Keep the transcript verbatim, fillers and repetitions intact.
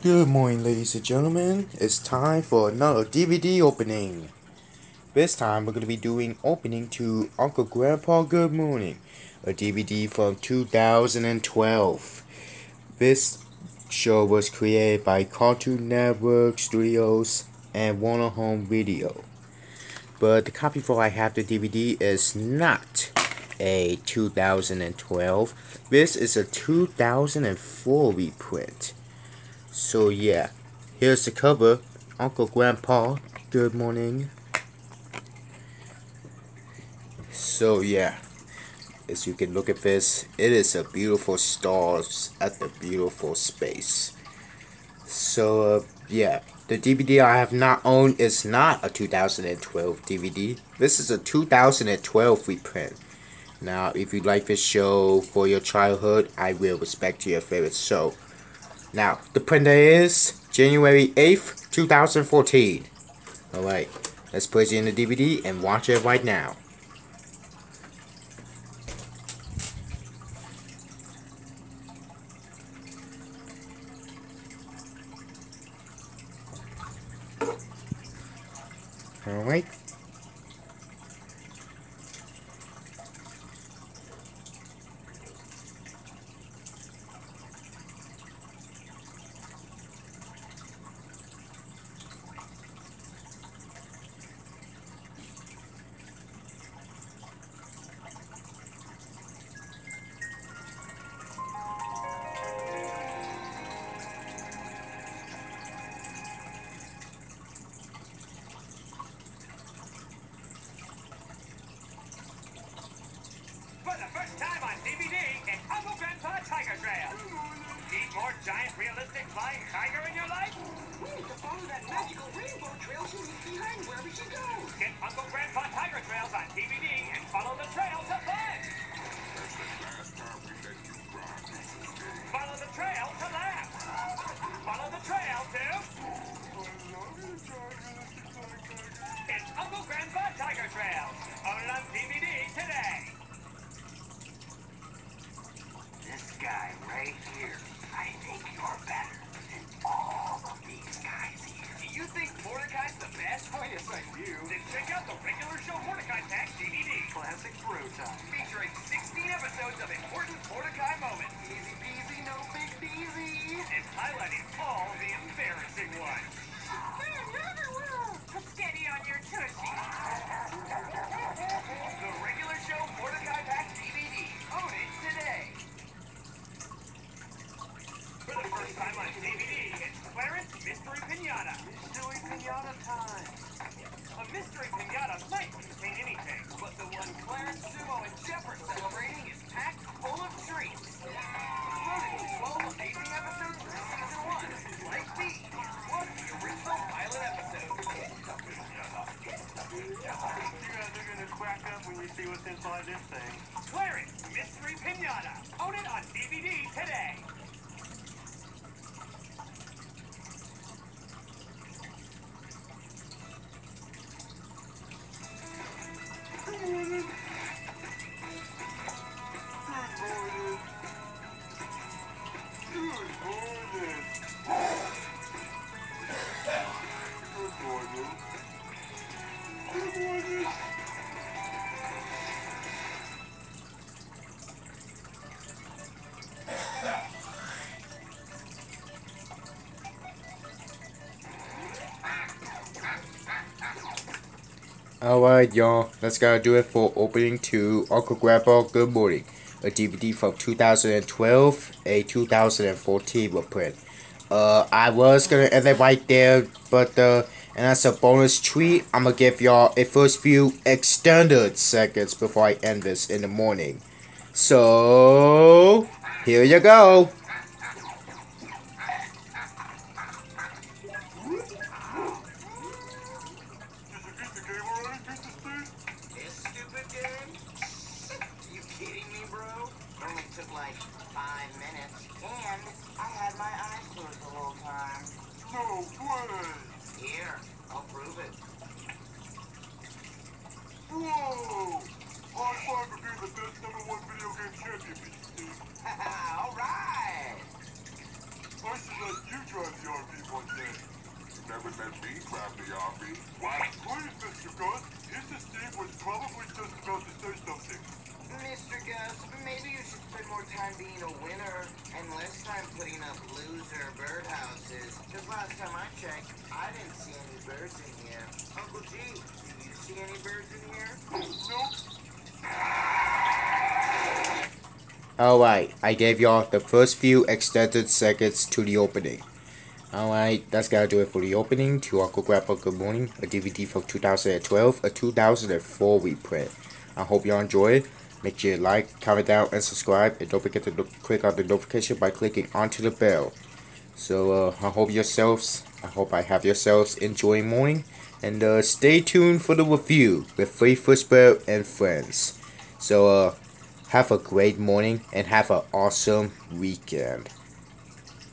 Good morning, ladies and gentlemen. It's time for another D V D opening. This time we're going to be doing opening to Uncle Grandpa Good Morning, a D V D from two thousand twelve. This show was created by Cartoon Network Studios and Warner Home Video. But the copy for I have the D V D is not a two thousand twelve. This is a two thousand four reprint. So yeah, here's the cover. Uncle Grandpa, good morning. So yeah, as you can look at this, it is a beautiful stars at the beautiful space. So uh, yeah, the D V D I have not owned is not a two thousand twelve D V D. This is a two thousand twelve reprint. Now, if you like this show for your childhood, I will respect your favorite show. Now, the printer is January eighth, two thousand fourteen. Alright, let's place it in the D V D and watch it right now. Alright. For the first time on D V D, it's Uncle Grandpa Tiger Trail. Need more giant, realistic flying tiger in your life? We need to follow that magical rainbow trail she leaves behind wherever she goes. Get Uncle Grandpa Tiger Trails on D V D and follow the trail to fun. Follow the trail to laugh. Follow the trail to... It's Uncle Grandpa Tiger Trail. Own it on D V D today. This guy right here, I think you're better than all of these guys here. Do you think Mordecai's the best? Oh, yes, I do. Then check out the regular show Mordecai Pack D V D. Classic Bro Time. Featuring sixteen episodes of important Mordecai moments. Easy peasy, no big peasy. And highlighting all the embarrassing ones. Another one! Steady on your tushy. The regular show Mordecai Pack D V D. Own it today. For the first time on D V D, it's Clarence Mystery Pinata. Mystery Pinata time. A mystery pinata might contain anything, but the one Clarence, Sumo, and Jeff are celebrating is packed full of treats. Including twelve amazing episodes from season one, like these, plus the original pilot episode. You guys are gonna crack up when you see what's inside this thing. Clarence Mystery Pinata. Own it on D V D today. Alright, y'all, that's gotta do it for opening to Uncle Grandpa Good Morning, a D V D from two thousand twelve, a two thousand fourteen reprint. Uh, I was gonna end it right there, but uh, and as a bonus treat, I'm gonna give y'all a first few extended seconds before I end this in the morning. So, here you go. This stupid game? You kidding me, bro? Only took like five minutes, and I had my eyes closed the whole time. No way! Here, I'll prove it. Whoa! High five for being the best number one video game champion, Mister Steve. All right. I should let you drive the R V one day. Never let me drive the R V. What? Please, Mister Gus. Mister Steve was probably just about to say something. Mister Gus, maybe you should spend more time being a winner and less time putting up loser birdhouses. Because last time I checked, I didn't see any birds in here. Uncle G, do you see any birds in here? Nope. Alright, I gave y'all the first few extended seconds to the opening. Alright, that's gotta do it for the opening to Uncle Grandpa Good Morning, a D V D from two thousand twelve, a two thousand four reprint. I hope y'all enjoy it. Make sure you like, comment down, and subscribe. And don't forget to click on the notification by clicking onto the bell. So, uh, I hope yourselves, I hope I have yourselves enjoying morning. And, uh, stay tuned for the review with Faith Whisper and friends. So, uh, have a great morning and have an awesome weekend.